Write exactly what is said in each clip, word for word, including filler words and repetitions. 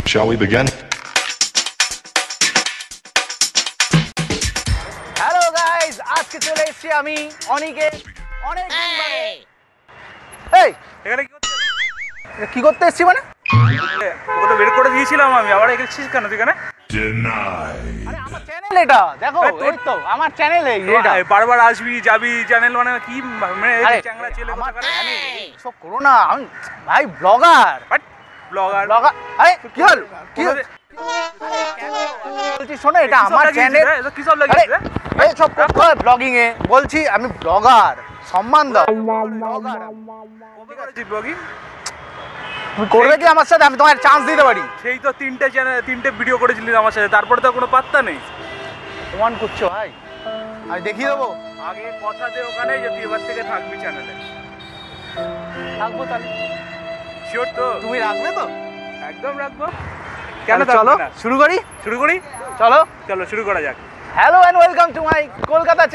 Shall we begin? Hello guys, আজকে চলে এসেছি আমি অনিকেত অনেক দিন বাদে। এই এখানে কি করছিস? এটা কি করতে এসেছি মানে? ওকে তো বের করে দিয়েছিলাম আমি, আবার এসেছিস কেন তুই এখানে? আরে আমার চ্যানেল এটা দেখো, এই তোর- এই তো আমার চ্যানেল এই এটা। এই বারবার আসবি যাবি চ্যানেল মানে কি মানে আরে, এই চ্যাংড়া ছেলে আমার কোথাকার? চ্যানেল সব করো না, আমি ভাই ব্লগার ব্লগার ব্লগার। আরে কি হল কি হল? বলছি শোনো, এটা আমার চ্যানেল। কি সব লাগিয়েছিস রে? এই সব করতে হয় ব্লগিং এ, বলছি আমি ব্লগার, সম্মান দাও। ব্লগার কবে করেছিস ব্লগিং? তুমি করবে কি আমার সাথে? আমি তোমার চান্স দিতে পারি। সেই তো তিনটে চ্যানেল তিনটে ভিডিও করেছিলিস আমার সাথে, তারপরে তো কোনো পাত্তা নেই। প্রমাণ করছো ভাই, আমি দেখিয়ে দেবো। আগে কথা দে ওখানে যে তুই এবার থেকে থাকবি চ্যানেলে। থাকবো তাহলে, শিওর তো? তুমি রাখবে তো? একদম রাখবো। কেন? থাকবি চলো না? শুরু করি। শুরু করি? চলো চলো শুরু করা যাক। Hello and welcome to my Kolkata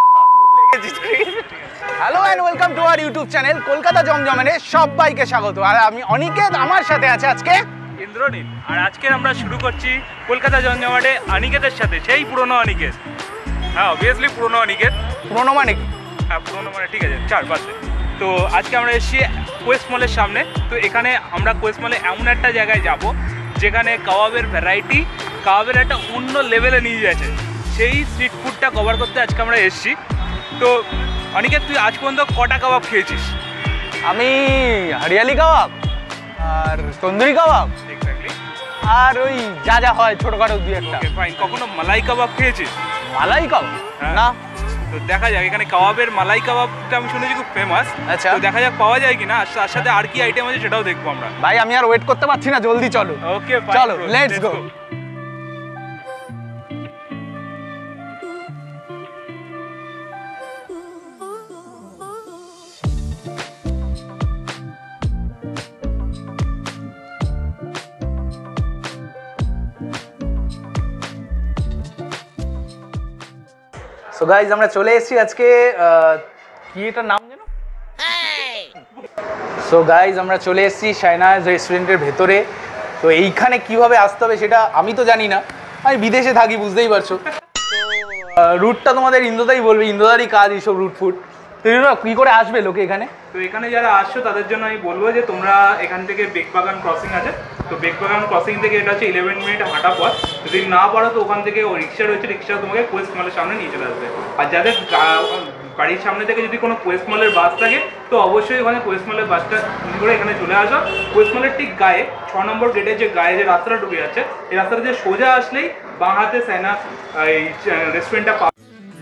hello and welcome to our YouTube channel Kolkata জমজমানে সবাইকে স্বাগত। আর আমি অনিকেত, আমার সাথে আছে আজকে ইন্দ্রনীল। আর আজকে আমরা শুরু করছি কলকাতা জমজমাটে অনিকেতের সাথে, সেই পুরনো অনিকেত। হ্যাঁ অবভিয়াসলি পুরনো অনিকেত। পুরোনো মানে কি? হ্যাঁ পুরনো মানে ঠিক আছে, চার পাশে। তো আজকে আমরা এসেছি কোয়েস্ট মলের সামনে। তো এখানে আমরা কোয়েস্ট মলে এমন একটা জায়গায় যাব যেখানে কাবাবের ভ্যারাইটি, কাবাবের একটা অন্য লেভেলে নিয়ে যাচ্ছে। সেই স্ট্রিট ফুডটা কভার করতে আজকে আমরা এসেছি। তো অনিকেত, তুই আজ পর্যন্ত কটা কাবাব খেয়েছিস? আমি হরিয়ালি কাবাব আর তন্দুরি কাবাব এক্স্যাক্টলি। আর ওই যা যা হয় ছোটখাটো দুই একটা। Okay fine. কখনো মালাই কাবাব খেয়েছিস? মালাই কাবাব হ্যাঁ। না। তো দেখা যাক, এখানে কাবাবের মালাই কাবাবটা আমি শুনেছি খুব ফেমাস। আচ্ছা। তো দেখা যাক পাওয়া যায় কিনা, আর তার সাথে আর কি আইটেম আছে সেটাও দেখবো আমরা। ভাই আমি আর ওয়েট করতে পারছি না, জলদি চলো। ওকে চলো, let's go. সো গাইজ আমরা চলে এসেছি আজকে আহ, কি এটার নাম যেন? সো গাইজ আমরা চলে এসেছি শাইনাজ রেস্টুরেন্টের ভেতরে। তো এইখানে কিভাবে আসতে হবে সেটা আমি তো জানি না, আমি বিদেশে থাকি বুঝতেই পারছো। তো রুটটা তোমাদের ইন্দ্রদাই বলবে, ইন্দ্রদারই কাজ এইসব রুট ফুড। তো ইন্দ্রদা কী করে আসবে লোকে এখানে? তো এখানে যারা আসছো তাদের জন্য আমি বলবো যে তোমরা এখান থেকে বেকবাগান ক্রসিং আছে, তো বেকবাগান ক্রসিং থেকে এটা হচ্ছে ইলেভেন মিনিট হাঁটা পথ। যদি না পারো তো ওখান থেকে রিক্সা রয়েছে, রিক্সা তোমাকে কোয়েস্ট মলের সামনে নিয়ে চলে আসবে। আর যাদের বাড়ির সামনে থেকে যদি কোনো কোয়েস্ট মলের বাস থাকে তো অবশ্যই ওখানে কোয়েস্ট মলের বাসটা করে এখানে চলে আসো। কোয়েস্ট মলের ঠিক গায়ে ছ নম্বর গেটের যে গায়ে যে রাস্তাটা ঢুকে যাচ্ছে, এই রাস্তাটা যে সোজা আসলেই বাঁ হাতে সাইনা এই রেস্টুরেন্টটা পাবে।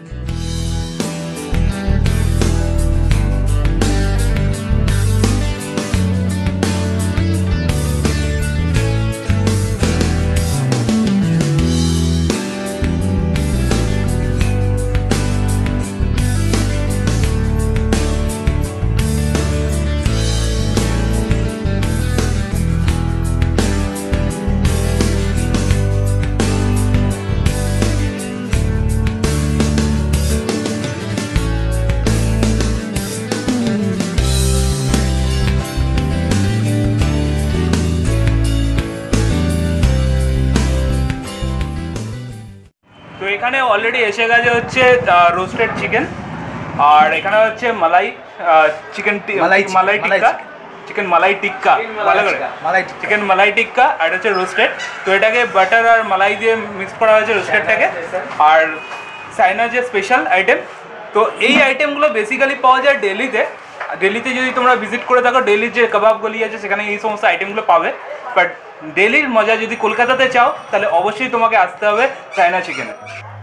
তো এখানে অলরেডি এসে গেছে হচ্ছে রোস্টেড চিকেন, আর এখানে হচ্ছে মালাই চিকেন মালাই মালাই মালাই টিক্কা, চিকেন মালাই টিক্কা, ভালো করে মালাই চিকেন মালাই টিক্কা, আর এটা হচ্ছে রোস্টেড। তো এটাকে বাটার আর মালাই দিয়ে মিক্স করা হয়েছে রোস্টেডটাকে। আর চাইনা যে স্পেশাল আইটেম, তো এই আইটেমগুলো বেসিক্যালি পাওয়া যায় দিল্লিতে। দিল্লিতে যদি তোমরা ভিজিট করে থাকো, দিল্লির যে কাবাব গলি আছে সেখানে এই সমস্ত আইটেমগুলো পাবে। বাট দিল্লির মজা যদি কলকাতাতে চাও তাহলে অবশ্যই তোমাকে আসতে হবে চাইনা চিকেনে।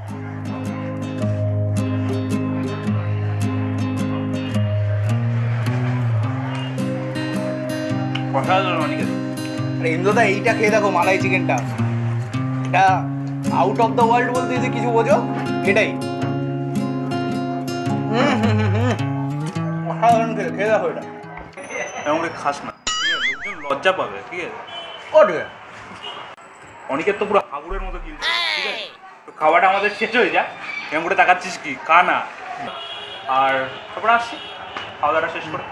অসাধারণ অনেক। আরে ইন্দ্রদা এইটা খেয়ে দেখো, মালাই চিকেনটা, এটা আউট অফ দ্য ওয়ার্ল্ড বলতে যে কিছু বোঝো এটাই। হুম হুম হুম হুম অসাধারণ খেয়ে খেয়ে দেখো এটা। এমন করে খাস না, লোকজন লজ্জা পাবে, ঠিক আছে? ও ঠিক আছে। অনেকের তো পুরো হাগুড়ের মতো গিলছে, ঠিক আছে? তো খাওয়াটা আমাদের শেষ হয়ে যায়, এমন করে তাকাচ্ছিস কি? খা না। আর তারপর আসছি খাওয়া দাওয়াটা শেষ করে।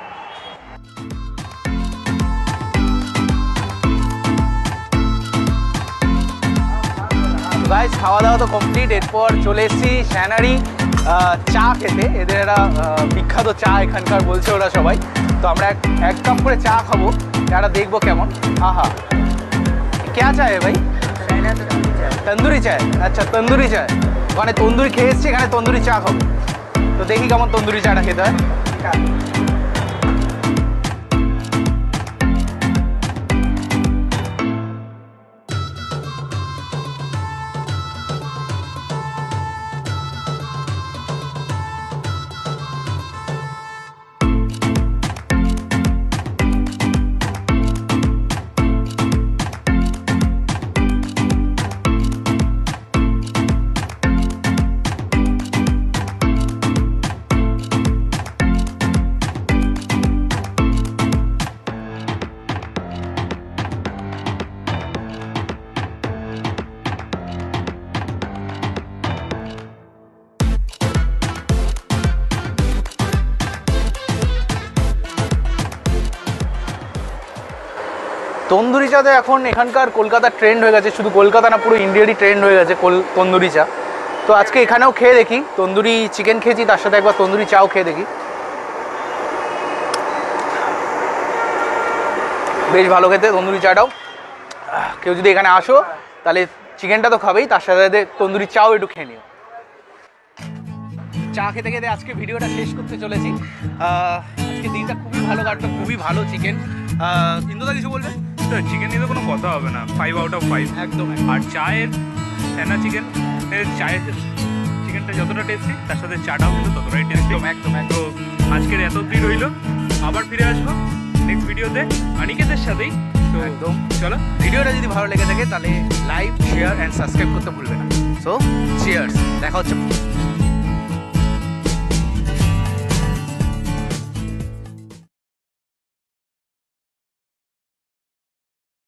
গাইস খাওয়া দাওয়া তো কমপ্লিট, এরপর চলে এসেছি শ্যানারি চা খেতে। এদের একটা বিখ্যাত চা এখানকার বলছে ওরা সবাই। তো আমরা এক এক কাপ করে চা খাবো, চাটা দেখবো কেমন। আহা, क्या চায় ভাই? তন্দুরি চায়। আচ্ছা তন্দুরি চায়, ওখানে তন্দুরি খেয়ে এসছি, এখানে তন্দুরি চা খাবো। তো দেখি কেমন তন্দুরি চাটা খেতে হয়। তন্দুরি চা তো এখন এখানকার কলকাতার ট্রেন্ড হয়ে গেছে, শুধু কলকাতা না পুরো ইন্ডিয়ারই ট্রেন্ড হয়ে গেছে তন্দুরি চা। তো আজকে এখানেও খেয়ে দেখি, তন্দুরি চিকেন খেয়েছি, তার সাথে একবার তন্দুরি চাও খেয়ে দেখি। বেশ ভালো খেতে তন্দুরি চাটাও। কেউ যদি এখানে আসো তাহলে চিকেনটা তো খাবেই, তার সাথে সাথে তন্দুরি চাও একটু খেয়ে নিও। চা খেতে খেতে আজকে ভিডিওটা শেষ করতে চলেছি। আজকে দিনটা খুবই ভালো কাটলো, খুবই ভালো চিকেন। ইন্দুদা কিছু বলবে? চিকেন নিয়ে তো কোনো কথা হবে না, ফাইভ আউট অফ ফাইভ একদম। আর চায়ের ফেনা চিকেন, চায়ের চিকেনটা যতটা টেস্টি তার সাথে চাটাও কিন্তু ততটাই টেস্টি। একদম একদম। তো আজকের এত দিন রইল, আবার ফিরে আসবো নেক্সট ভিডিওতে অনিকেতের সাথেই। তো একদম চলো, ভিডিওটা যদি ভালো লেগে থাকে তাহলে লাইক, শেয়ার অ্যান্ড সাবস্ক্রাইব করতে ভুলবে না। সো চিয়ার্স, দেখা হচ্ছে।